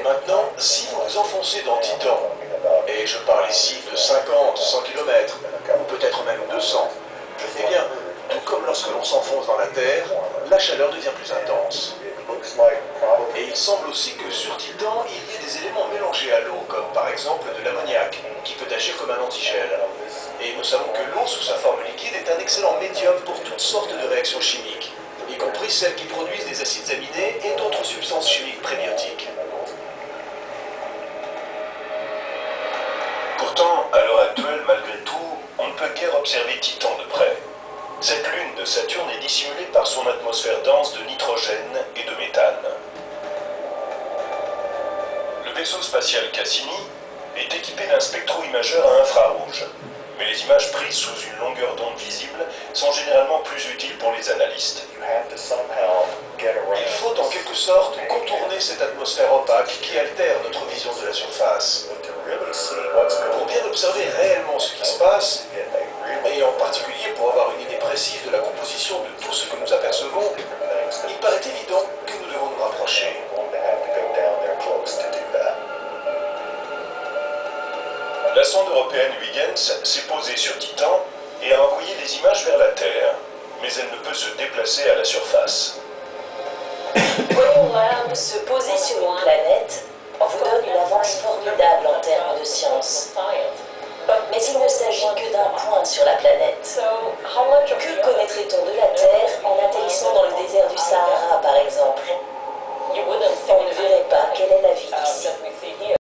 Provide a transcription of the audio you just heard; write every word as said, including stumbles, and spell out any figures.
Maintenant, si vous vous enfoncez dans Titan, et je parle ici de cinquante, cent kilomètres, ou peut-être même deux cents, eh bien, tout comme lorsque l'on s'enfonce dans la Terre, la chaleur devient plus intense. Et il semble aussi que sur Titan, il y ait des éléments mélangés à l'eau, comme par exemple de l'ammoniac, qui peut agir comme un antigel. Et nous savons que l'eau, sous sa forme liquide, est un excellent médium pour toutes sortes de réactions chimiques, y compris celles qui produisent des acides aminés et d'autres substances chimiques prébiotiques. Pourtant, à l'heure actuelle, malgré tout, on ne peut guère observer Titan de près. Cette lune de Saturne est dissimulée par son atmosphère dense de nitrogène et de méthane. Le vaisseau spatial Cassini est équipé d'un spectro-imageur à infrarouge, mais les images prises sous une longueur d'onde visible sont généralement plus utiles pour les analystes. Il faut en quelque sorte contourner cette atmosphère opaque qui altère notre vision de la surface. Pour bien observer réellement ce qui se passe, et en particulier pour avoir une idée précise de la composition de tout ce que nous apercevons, il paraît évident que nous devons nous rapprocher. La sonde européenne Huygens s'est posée sur Titan et a envoyé des images vers la Terre, mais elle ne peut se déplacer à la surface. Voyons l'homme se poser sur une planète vous donne une avance formidable en termes de science. Mais il ne s'agit que d'un point sur la planète. Que